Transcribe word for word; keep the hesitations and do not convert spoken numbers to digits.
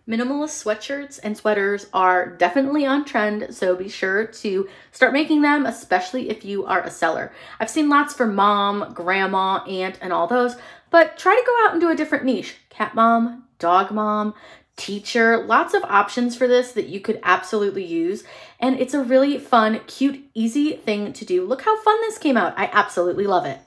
Minimalist sweatshirts and sweaters are definitely on trend, so be sure to start making them, especially if you are a seller. I've seen lots for mom, grandma, aunt, and all those, but try to go out and do a different niche. Cat mom, dog mom, teacher, lots of options for this that you could absolutely use. And it's a really fun, cute, easy thing to do. Look how fun this came out. I absolutely love it.